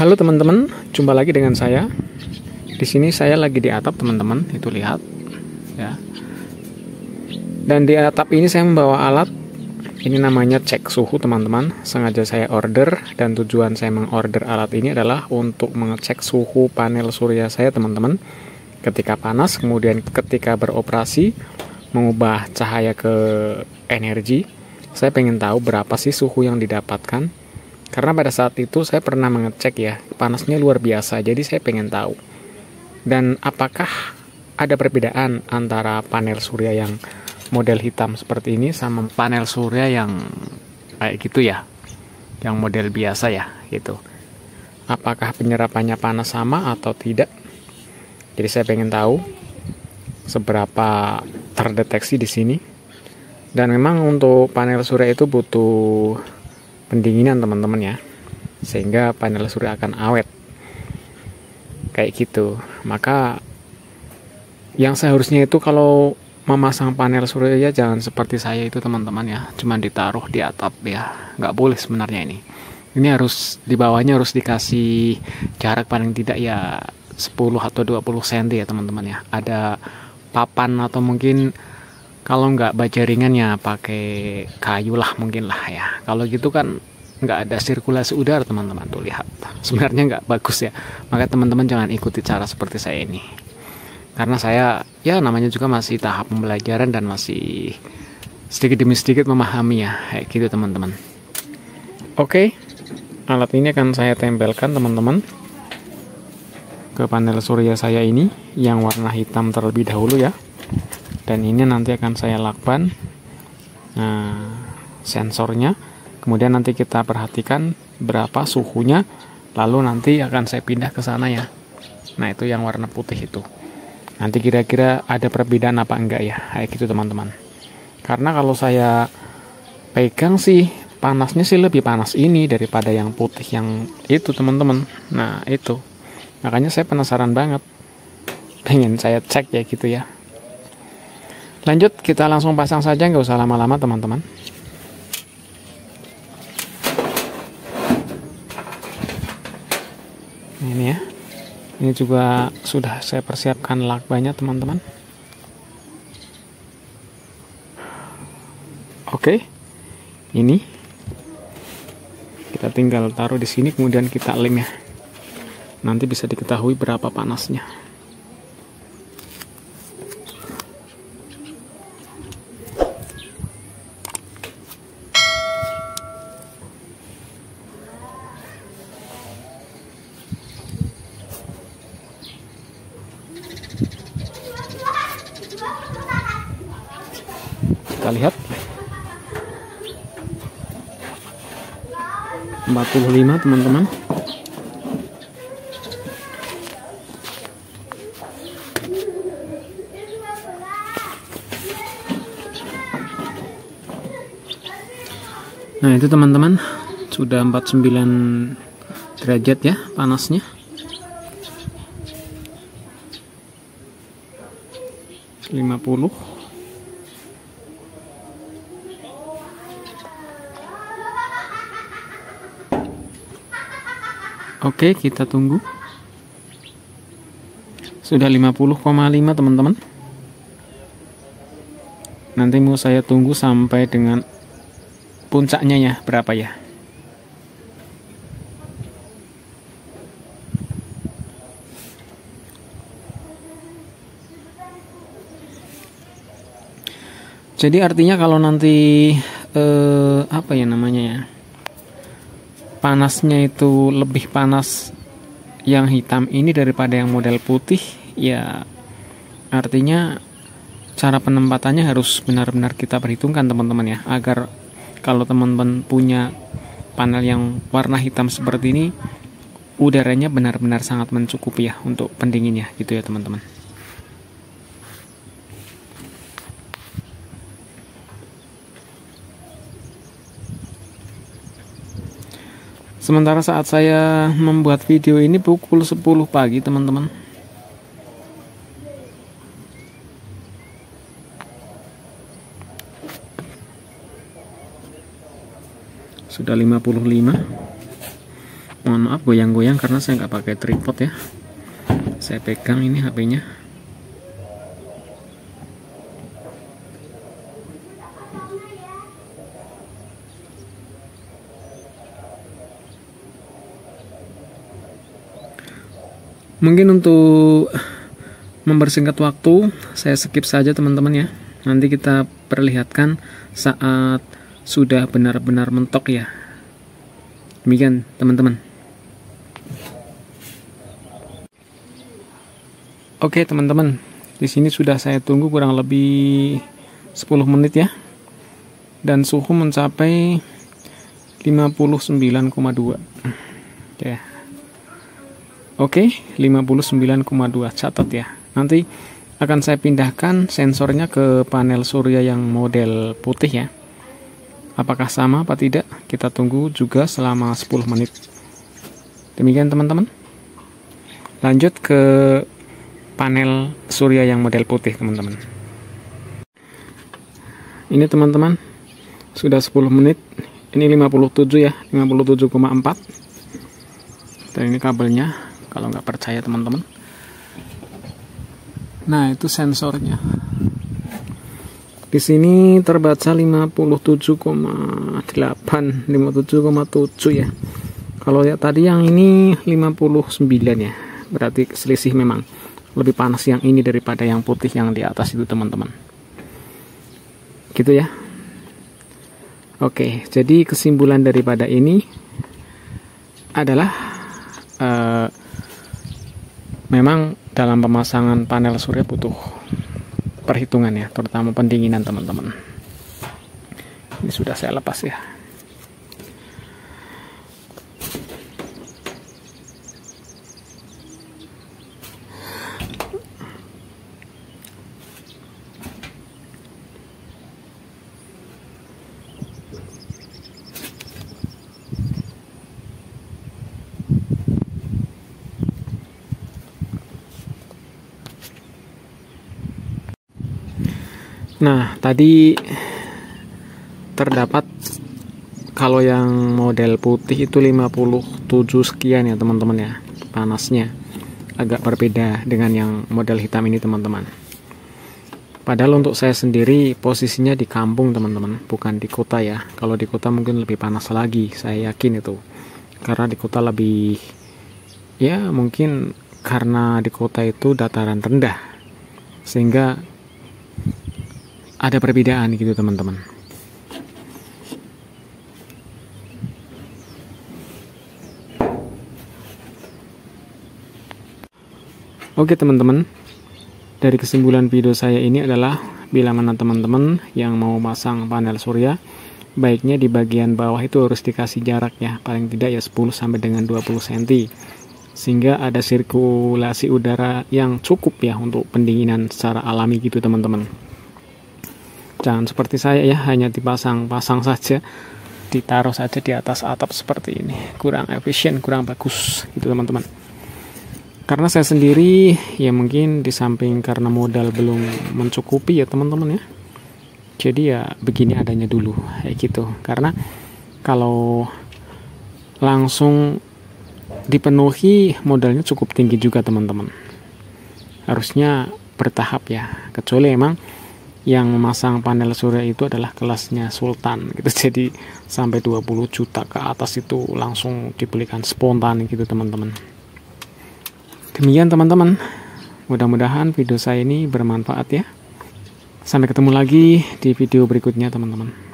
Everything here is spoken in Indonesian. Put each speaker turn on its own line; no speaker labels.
Halo teman-teman, jumpa lagi dengan saya. Di sini saya lagi di atap teman-teman, itu lihat ya. Dan di atap ini saya membawa alat. Ini namanya cek suhu teman-teman. Sengaja saya order dan tujuan saya mengorder alat ini adalah untuk mengecek suhu panel surya saya teman-teman. Ketika panas, kemudian ketika beroperasi mengubah cahaya ke energi. Saya pengen tahu berapa sih suhu yang didapatkan. Karena pada saat itu saya pernah mengecek ya, panasnya luar biasa. Jadi saya pengen tahu. Dan apakah ada perbedaan antara panel surya yang model hitam seperti ini sama panel surya yang kayak gitu ya, yang model biasa ya gitu. Apakah penyerapannya panas sama atau tidak? Jadi saya pengen tahu seberapa terdeteksi di sini. Dan memang untuk panel surya itu butuh pendinginan teman-teman ya, sehingga panel surya akan awet kayak gitu. Maka yang seharusnya itu kalau memasang panel surya ya jangan seperti saya itu teman-teman ya, cuman ditaruh di atap ya, nggak boleh sebenarnya ini. Ini harus di bawahnya harus dikasih jarak paling tidak ya 10 atau 20 cm ya teman-teman ya. Ada papan atau mungkin kalau nggak baja ringan ya pakai kayu lah mungkin lah ya. Kalau gitu kan nggak ada sirkulasi udara teman-teman, tuh lihat. Sebenarnya nggak bagus ya. Maka teman-teman jangan ikuti cara seperti saya ini. Karena saya ya namanya juga masih tahap pembelajaran dan masih sedikit demi sedikit memahami ya kayak gitu teman-teman. Oke, alat ini akan saya tempelkan teman-teman ke panel surya saya ini yang warna hitam terlebih dahulu ya. Dan ini nanti akan saya lakban sensornya. Kemudian nanti kita perhatikan berapa suhunya, lalu nanti akan saya pindah ke sana ya. Nah itu yang warna putih itu. Nanti kira-kira ada perbedaan apa enggak ya, kayak gitu teman-teman. Karena kalau saya pegang sih panasnya sih lebih panas ini daripada yang putih yang itu teman-teman. Nah itu, makanya saya penasaran banget, pengen saya cek ya gitu ya. Lanjut, kita langsung pasang saja, nggak usah lama-lama teman-teman. Ini ya. Ini juga sudah saya persiapkan lakbannya teman-teman. Oke. Ini kita tinggal taruh di sini kemudian kita lem ya. Nanti bisa diketahui berapa panasnya. Kita lihat 45 teman-teman. Nah itu teman-teman sudah 49 derajat ya panasnya. 50. Oke, kita tunggu. Sudah 50,5 teman-teman. Nanti mau saya tunggu sampai dengan puncaknya ya, berapa ya. Jadi artinya kalau nanti apa ya namanya ya, panasnya itu lebih panas yang hitam ini daripada yang model putih ya, artinya cara penempatannya harus benar-benar kita perhitungkan teman-teman ya, agar kalau teman-teman punya panel yang warna hitam seperti ini udaranya benar-benar sangat mencukupi ya untuk pendinginnya gitu ya teman-teman. Sementara saat saya membuat video ini pukul 10 pagi teman-teman. Sudah 55. Mohon maaf goyang-goyang karena saya nggak pakai tripod ya. Saya pegang ini HP-nya. Mungkin untuk mempersingkat waktu, saya skip saja teman-teman ya. Nanti kita perlihatkan saat sudah benar-benar mentok ya. Demikian teman-teman. Oke teman-teman, di sini sudah saya tunggu kurang lebih 10 menit ya. Dan suhu mencapai 59,2. Ya. Oke, 59,2, catat ya. Nanti akan saya pindahkan sensornya ke panel surya yang model putih ya. Apakah sama apa tidak? Kita tunggu juga selama 10 menit. Demikian teman-teman. Lanjut ke panel surya yang model putih teman-teman. Ini teman-teman, sudah 10 menit. Ini 57 ya, 57,4. Dan ini kabelnya. Kalau nggak percaya teman-teman, nah itu sensornya. Di sini terbaca 57,8, 57,7 ya. Kalau ya tadi yang ini 59 ya, berarti selisih memang lebih panas yang ini daripada yang putih yang di atas itu teman-teman. Gitu ya. Oke, jadi kesimpulan daripada ini adalah memang dalam pemasangan panel surya butuh perhitungan ya, terutama pendinginan teman-teman. Ini sudah saya lepas ya. Nah, tadi terdapat kalau yang model putih itu 57 sekian ya teman-teman ya. Panasnya agak berbeda dengan yang model hitam ini teman-teman. Padahal untuk saya sendiri posisinya di kampung teman-teman, bukan di kota ya. Kalau di kota mungkin lebih panas lagi, saya yakin itu. Karena di kota lebih, ya mungkin karena di kota itu dataran rendah, sehingga ada perbedaan gitu teman-teman. Oke teman-teman, dari kesimpulan video saya ini adalah bila mana teman-teman yang mau pasang panel surya, baiknya di bagian bawah itu harus dikasih jarak ya, paling tidak ya 10 sampai dengan 20 cm, sehingga ada sirkulasi udara yang cukup ya untuk pendinginan secara alami gitu teman-teman. Jangan seperti saya ya, hanya dipasang-pasang saja, ditaruh saja di atas atap seperti ini. Kurang efisien, kurang bagus gitu teman-teman. Karena saya sendiri ya mungkin di samping karena modal belum mencukupi ya teman-teman ya. Jadi ya begini adanya dulu kayak gitu. Karena kalau langsung dipenuhi modalnya cukup tinggi juga teman-teman. Harusnya bertahap ya. Kecuali emang yang memasang panel surya itu adalah kelasnya sultan gitu, jadi sampai 20 juta ke atas itu langsung dibelikan spontan gitu teman-teman. Demikian teman-teman, mudah-mudahan video saya ini bermanfaat ya. Sampai ketemu lagi di video berikutnya teman-teman.